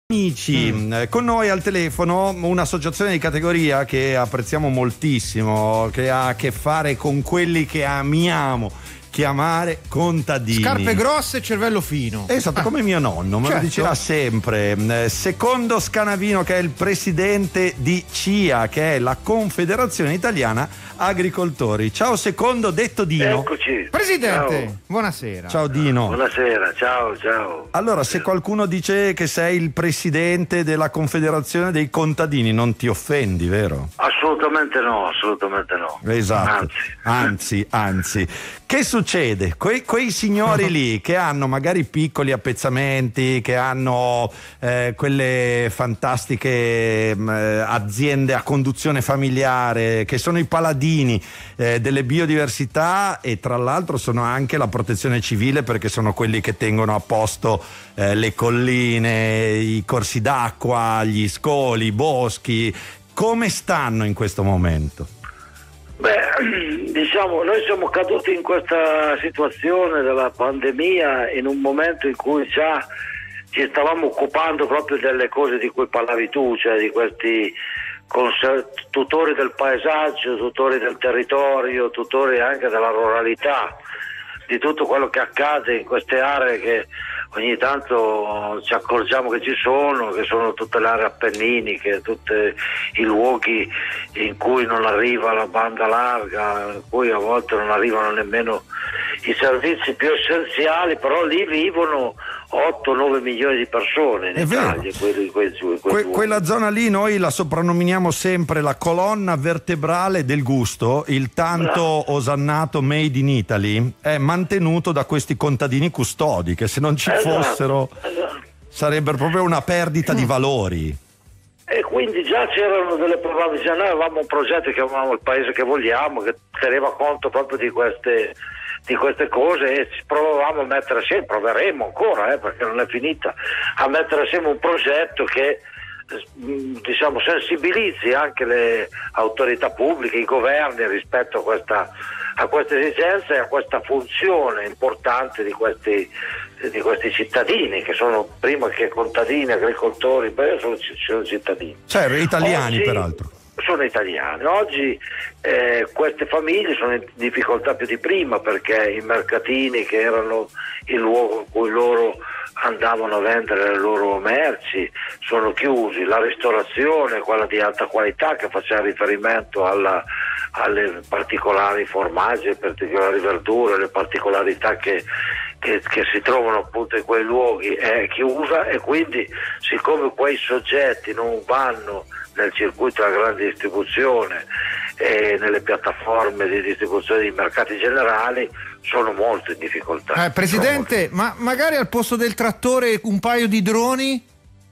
Amici, con noi al telefono un'associazione di categoria che apprezziamo moltissimo, che ha a che fare con quelli che amiamo chiamare contadini. Scarpe grosse e cervello fino. Esatto, come mio nonno, me lo diceva sempre. Secondo Scanavino, che è il presidente di CIA, che è la Confederazione Italiana Agricoltori. Ciao Secondo, detto Dino. Eccoci. Presidente, Ciao. buonasera. Ciao Dino. Buonasera, ciao. Allora, se qualcuno dice che sei il presidente della Confederazione dei contadini, non ti offendi, vero? Assolutamente no. Esatto. Anzi. Che succede? Quei signori lì che hanno magari piccoli appezzamenti, che hanno quelle fantastiche aziende a conduzione familiare, che sono i paladini delle biodiversità e tra l'altro sono anche la protezione civile, perché sono quelli che tengono a posto le colline, i corsi d'acqua, gli scoli, i boschi. Come stanno in questo momento? Diciamo, noi siamo caduti in questa situazione della pandemia in un momento in cui già ci stavamo occupando proprio delle cose di cui parlavi tu, cioè di questi tutori del paesaggio, tutori del territorio, tutori anche della ruralità, di tutto quello che accade in queste aree che ogni tanto ci accorgiamo che ci sono, che sono tutte le aree appenniniche, tutti i luoghi in cui non arriva la banda larga, in cui a volte non arrivano nemmeno i servizi più essenziali, però lì vivono 8-9 milioni di persone in Italia. Quella zona lì noi la soprannominiamo sempre la colonna vertebrale del gusto, il tanto osannato Made in Italy è mantenuto da questi contadini custodi, che se non ci fossero sarebbero proprio una perdita di valori. E quindi già c'erano delle probabilità, noi avevamo un progetto che chiamavamo Il Paese che Vogliamo, che teneva conto proprio di queste cose, e ci provavamo a mettere assieme, proveremo ancora perché non è finita, a mettere assieme un progetto che diciamo sensibilizzi anche le autorità pubbliche, i governi rispetto a queste esigenze e a questa funzione importante di questi cittadini, che sono prima che contadini, agricoltori, sono cittadini. Certo, italiani. Oggi, peraltro. Sono italiani. Oggi queste famiglie sono in difficoltà più di prima, perché i mercatini, che erano il luogo in cui loro andavano a vendere le loro merci, sono chiusi. La ristorazione, quella di alta qualità, che faceva riferimento alle particolari formaggi, alle particolari verdure, le particolarità che si trovano appunto in quei luoghi, è chiusa, e quindi siccome quei soggetti non vanno nel circuito della grande distribuzione e nelle piattaforme di distribuzione dei mercati generali, sono molto in difficoltà. Presidente, ma magari al posto del trattore un paio di droni?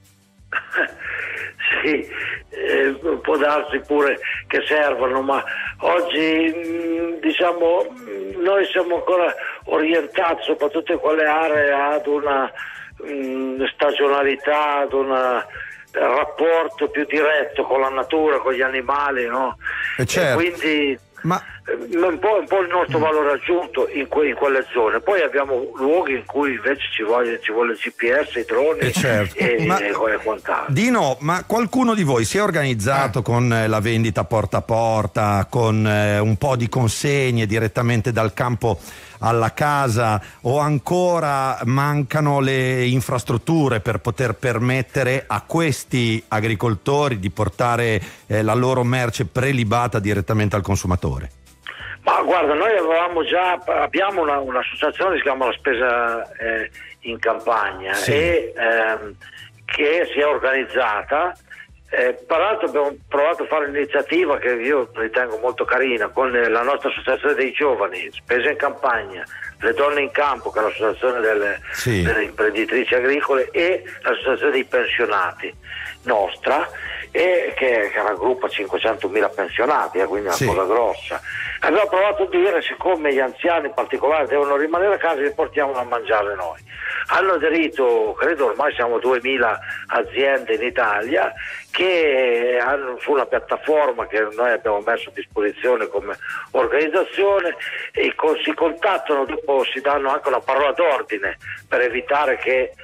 Sì, può darsi pure che servano, ma oggi diciamo noi siamo ancora orientati, soprattutto in quelle aree, ad una stagionalità, ad un rapporto più diretto con la natura, con gli animali, no? Certo. E quindi un po' il nostro valore aggiunto in quelle zone. Poi abbiamo luoghi in cui invece ci vuole il GPS, i droni e quant'altro. Dino, ma qualcuno di voi si è organizzato con la vendita porta a porta, con un po' di consegne direttamente dal campo alla casa, o ancora mancano le infrastrutture per poter permettere a questi agricoltori di portare la loro merce prelibata direttamente al consumatore? Ma guarda, noi abbiamo un'associazione che si chiama La Spesa in Campagna, e che si è organizzata. Peraltro abbiamo provato a fare un'iniziativa che io ritengo molto carina, con la nostra associazione dei giovani, Spesa in Campagna, Le Donne in Campo, che è l'associazione delle imprenditrici agricole, e l'associazione dei pensionati nostra, e che raggruppa 500.000 pensionati, quindi è una cosa grossa. Abbiamo provato a dire, siccome gli anziani in particolare devono rimanere a casa, li portiamo a mangiare noi. Hanno aderito, credo ormai siamo 2.000 aziende in Italia, che hanno su una piattaforma che noi abbiamo messo a disposizione come organizzazione, e si contattano, dopo si danno anche una parola d'ordine per evitare che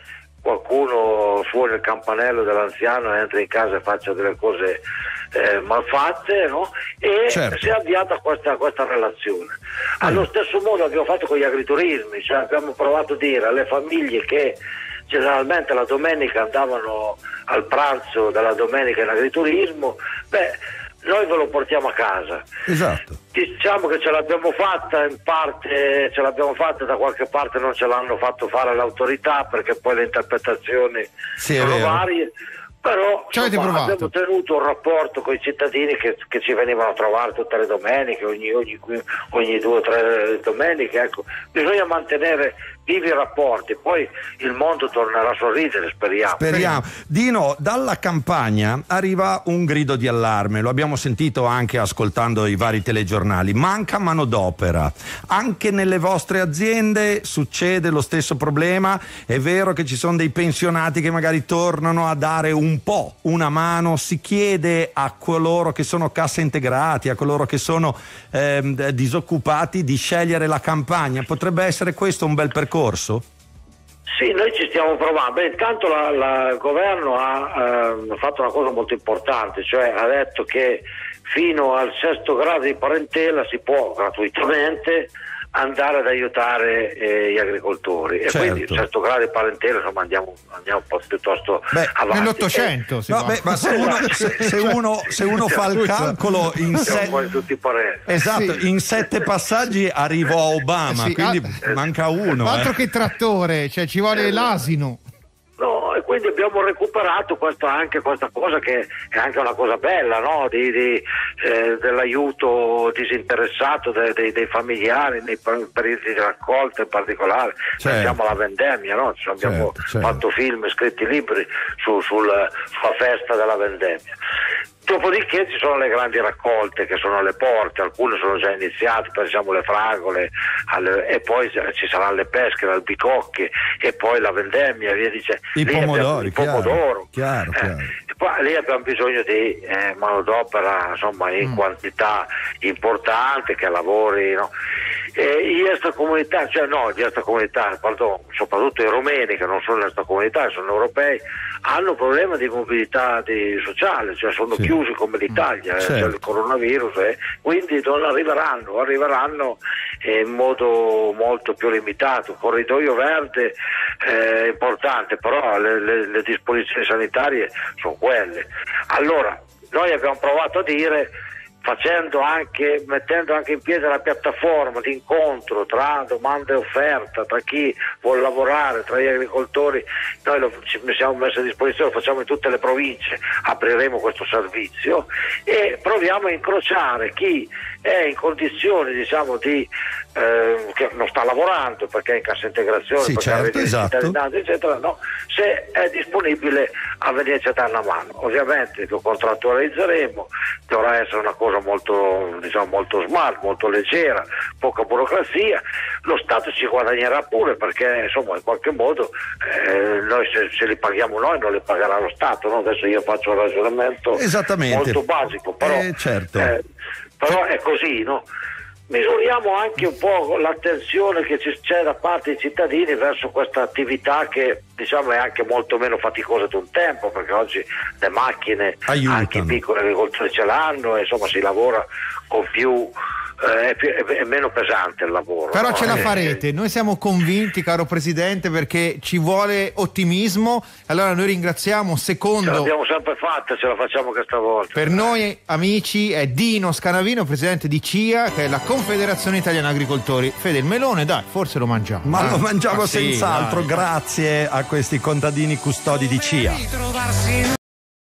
qualcuno suona il campanello dell'anziano, entra in casa e faccia delle cose malfatte, no? E certo. si è avviata questa relazione. Allo stesso modo abbiamo fatto con gli agriturismi, cioè abbiamo provato a dire alle famiglie che generalmente la domenica andavano al pranzo della domenica in agriturismo, noi ve lo portiamo a casa. Esatto. Diciamo che ce l'abbiamo fatta, in parte ce l'abbiamo fatta, da qualche parte non ce l'hanno fatto fare l'autorità, perché poi le interpretazioni sono varie, però abbiamo tenuto un rapporto con i cittadini che ci venivano a trovare tutte le domeniche, ogni 2 o 3 domeniche, ecco. Bisogna mantenere vivi i rapporti, poi il mondo tornerà a sorridere, speriamo. Dino, dalla campagna arriva un grido di allarme, lo abbiamo sentito anche ascoltando i vari telegiornali: manca manodopera. Anche nelle vostre aziende succede lo stesso problema? È vero che ci sono dei pensionati che magari tornano a dare una mano? Si chiede a coloro che sono cassa integrati, a coloro che sono disoccupati, di scegliere la campagna. Potrebbe essere questo un bel percorso? Sì, noi ci stiamo provando. Intanto il governo ha fatto una cosa molto importante, cioè ha detto che fino al 6° grado di parentela si può gratuitamente andare ad aiutare gli agricoltori, e quindi il 6° grado di parentela, insomma, andiamo un po' piuttosto avanti. Nell'800 ma se uno fa il calcolo in in 7 passaggi arrivo a Obama, quindi manca uno. Altro che trattore, cioè ci vuole l'asino. No, e quindi abbiamo recuperato questa cosa che è anche una cosa bella, no? Dell'aiuto disinteressato dei familiari nei periodi di raccolta in particolare. Pensiamo alla vendemmia, no? Abbiamo fatto film, scritto libri sulla festa della vendemmia. Dopodiché ci sono le grandi raccolte che sono alle porte, alcune sono già iniziate, pensiamo alle fragole, e poi ci saranno le pesche, le albicocche, e poi la vendemmia, via dicendo. Il pomodoro. Chiaro. E poi lì abbiamo bisogno di manodopera, insomma, in quantità importante, che lavori, no? Gli extracomunitari, soprattutto i rumeni, che non sono extracomunitari, sono europei, hanno problema di mobilità sociale, cioè sono chiusi come l'Italia, c'è il coronavirus, quindi non arriveranno in modo molto più limitato. Corridoio verde è importante, però le disposizioni sanitarie sono quelle. Allora, noi abbiamo provato a dire, mettendo anche in piedi una piattaforma di incontro tra domanda e offerta, tra chi vuole lavorare, tra gli agricoltori. Noi ci siamo messi a disposizione, lo facciamo in tutte le province, apriremo questo servizio e proviamo a incrociare chi è in condizioni, diciamo, che non sta lavorando perché è in cassa integrazione, cittadinanza, eccetera, no? Se è disponibile a venirci a dare una mano. Ovviamente lo contrattualizzeremo, dovrà essere una cosa molto smart, molto leggera, poca burocrazia. Lo Stato ci guadagnerà pure, perché insomma in qualche modo noi se li paghiamo noi non li pagherà lo Stato, no? Adesso io faccio un ragionamento molto basico, però però è così, no? Misuriamo anche un po' l'attenzione che c'è da parte dei cittadini verso questa attività che, diciamo, è anche molto meno faticosa di un tempo, perché oggi le macchine aiutano. Anche i piccoli agricoltori ce l'hanno, e insomma si lavora con più, è meno pesante il lavoro. Però no? Ce la farete, noi siamo convinti, caro Presidente, perché ci vuole ottimismo. Allora noi ringraziamo. Secondo, ce l'abbiamo sempre fatta, ce la facciamo questa volta. Per noi amici è Dino Scanavino, presidente di CIA, che è la Confederazione Italiana Agricoltori. Fede, il melone, dai, forse lo mangiamo. Ma lo mangiamo senz'altro, grazie a questi contadini custodi di CIA.